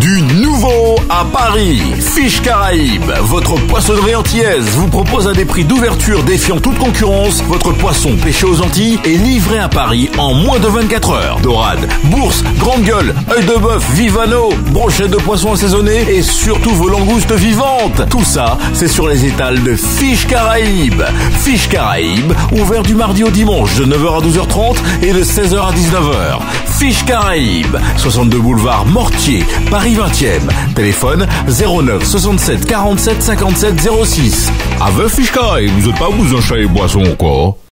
Du nouveau à Paris, Fiche Caraïbes, votre poissonnerie antillaise vous propose à des prix d'ouverture défiant toute concurrence votre poisson pêché aux Antilles et livré à Paris en moins de 24 heures. Dorade, bourse, grande gueule, œil de bœuf, vivano, brochettes de poisson assaisonnées et surtout vos langoustes vivantes. Tout ça, c'est sur les étals de Fiche Caraïbes. Fiche Caraïbes, ouvert du mardi au dimanche de 9h à 12h30 et de 16h à 19h. Fiche Caraïbes, 62 boulevard Mortier, Paris 20e. Téléphone 09 67 47 57 06. Avec Fiche Caraïbes, vous êtes pas vous un chat et boisson, quoi.